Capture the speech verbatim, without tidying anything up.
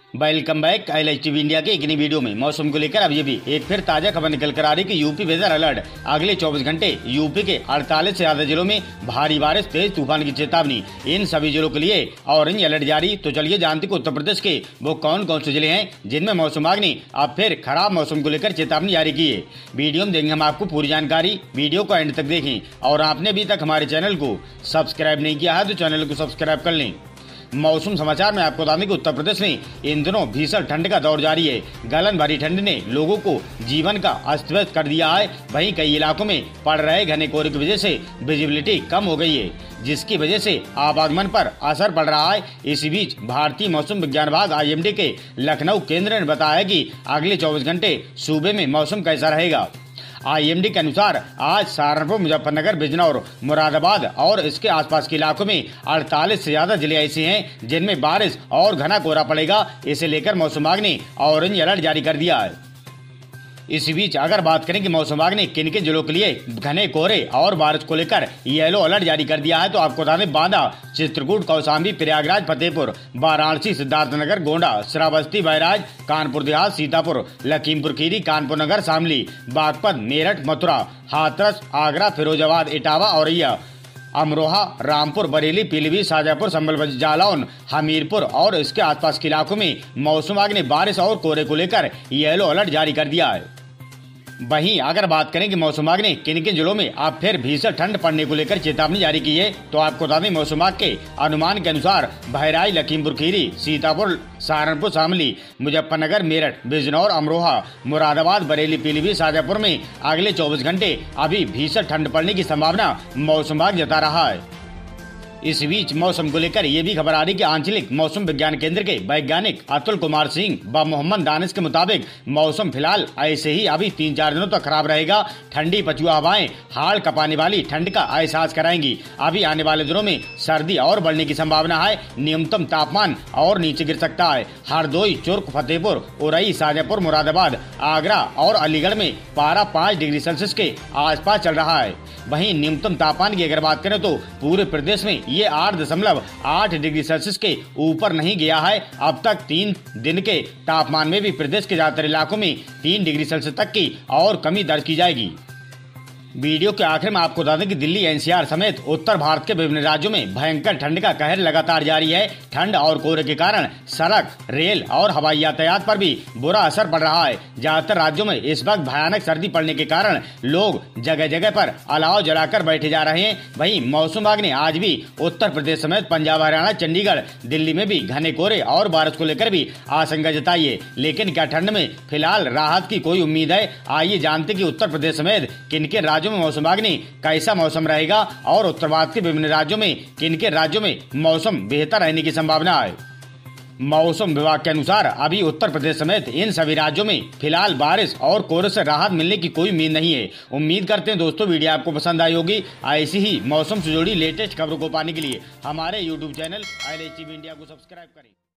Welcome back I H TV India के एक नई वीडियो में मौसम को लेकर अब ये भी एक फिर ताजा खबर निकल कर आ रही कि यूपी वेदर अलर्ट। अगले चौबीस घंटे यूपी के अड़तालीस से ज्यादा जिलों में भारी बारिश तेज तूफान की चेतावनी। इन सभी जिलों के लिए ऑरेंज अलर्ट जारी। तो चलिए जानते हैं उत्तर प्रदेश के वो कौन कौन से जिले हैं जिनमें मौसम विभाग ने अब फिर खराब मौसम को लेकर चेतावनी जारी की है। वीडियो में देंगे हम आपको पूरी जानकारी। वीडियो को एंड तक देखें और आपने अभी तक हमारे चैनल को सब्सक्राइब नहीं किया है तो चैनल को सब्सक्राइब कर लें। मौसम समाचार में आपको बता दें कि उत्तर प्रदेश में इन दिनों भीषण ठंड का दौर जारी है। गलन भरी ठंड ने लोगों को जीवन का अस्त व्यस्त कर दिया है। वहीं कई इलाकों में पड़ रहे घने कोहरे की वजह से विजिबिलिटी कम हो गई है, जिसकी वजह से आवागमन पर असर पड़ रहा है। इसी बीच भारतीय मौसम विज्ञान विभाग आई एम डी के लखनऊ केंद्र ने बताया कि अगले चौबीस घंटे सूबे में मौसम कैसा रहेगा। आई एम डी के अनुसार आज सहारनपुर, मुजफ्फरनगर, बिजनौर, मुरादाबाद और इसके आसपास के इलाकों में अड़तालीस से ज्यादा जिले ऐसे हैं जिनमें बारिश और घना कोहरा पड़ेगा। इसे लेकर मौसम विभाग ने ऑरेंज अलर्ट जारी कर दिया है। इसी बीच अगर बात करें कि मौसम विभाग ने किन किन जिलों के लिए घने कोहरे और बारिश को लेकर येलो अलर्ट जारी कर दिया है, तो आपको बता दें बांदा, चित्रकूट, कौशाम्बी, प्रयागराज, फतेहपुर, वाराणसी, सिद्धार्थनगर, गोंडा, श्रावस्ती, बैराज, कानपुर देहात, सीतापुर, लखीमपुर खीरी, कानपुर नगर, शामली, बागपत, मेरठ, मथुरा, हाथरस, आगरा, फिरोजाबाद, इटावा, औरैया, अमरोहा, रामपुर, बरेली, पीलीभीत, शाजापुर, संभल, जालौन, हमीरपुर और इसके आसपास के इलाकों में मौसम विभाग ने बारिश और कोहरे को लेकर येलो अलर्ट जारी कर दिया है। वहीं अगर बात करें कि मौसम विभाग ने किन किन जिलों में अब फिर भीषण ठंड पड़ने को लेकर चेतावनी जारी की है, तो आपको बता दें मौसम विभाग के अनुमान के अनुसार बहराइच, लखीमपुर खीरी, सीतापुर, सहारनपुर, शामली, मुजफ्फरनगर, मेरठ, बिजनौर, अमरोहा, मुरादाबाद, बरेली, पीलीभीत, शाजापुर में अगले चौबीस घंटे अभी भीषण ठंड पड़ने की संभावना मौसम विभाग जता रहा है। इस बीच मौसम को लेकर ये भी खबर आ रही कि आंचलिक मौसम विज्ञान केंद्र के वैज्ञानिक अतुल कुमार सिंह व मोहम्मद दानिश के मुताबिक मौसम फिलहाल ऐसे ही अभी तीन चार दिनों तक खराब रहेगा। ठंडी पछुआ हवाएं हाड़ कपाने वाली ठंड का एहसास कराएंगी। अभी आने वाले दिनों में सर्दी और बढ़ने की संभावना है। न्यूनतम तापमान और नीचे गिर सकता है। हरदोई, चुर्क, फतेहपुर, उरई, शाजापुर, मुरादाबाद, आगरा और अलीगढ़ में पारा पाँच डिग्री सेल्सियस के आसपास चल रहा है। वहीं न्यूनतम तापमान की अगर बात करें तो पूरे प्रदेश में ये आठ दशमलव आठ डिग्री सेल्सियस के ऊपर नहीं गया है। अब तक तीन दिन के तापमान में भी प्रदेश के ज्यादातर इलाकों में तीन डिग्री सेल्सियस तक की और कमी दर्ज की जाएगी। वीडियो के आखिर में आपको बता दें कि दिल्ली, एन सी आर समेत उत्तर भारत के विभिन्न राज्यों में भयंकर ठंड का कहर लगातार जारी है। ठंड और कोहरे के कारण सड़क, रेल और हवाई यातायात पर भी बुरा असर पड़ रहा है। ज्यादातर राज्यों में इस वक्त भयानक सर्दी पड़ने के कारण लोग जगह जगह पर अलाव जलाकर बैठे जा रहे हैं। वहीं मौसम विभाग ने आज भी उत्तर प्रदेश समेत पंजाब, हरियाणा, चंडीगढ़, दिल्ली में भी घने कोहरे और बारिश को लेकर भी आशंका जताई है। लेकिन क्या ठंड में फिलहाल राहत की कोई उम्मीद है? आइए जानते कि उत्तर प्रदेश समेत किन किन राज्यों में मौसम विभाग ने कैसा मौसम रहेगा और उत्तर भारत के विभिन्न राज्यों में किन किन राज्यों में मौसम बेहतर रहने की संभावना है। मौसम विभाग के अनुसार अभी उत्तर प्रदेश समेत इन सभी राज्यों में फिलहाल बारिश और कोहरे से राहत मिलने की कोई उम्मीद नहीं है। उम्मीद करते हैं दोस्तों वीडियो आपको पसंद आई होगी। ऐसी ही मौसम से जुड़ी लेटेस्ट खबरों को पाने के लिए हमारे YouTube channel I H TV India को सब्सक्राइब करें।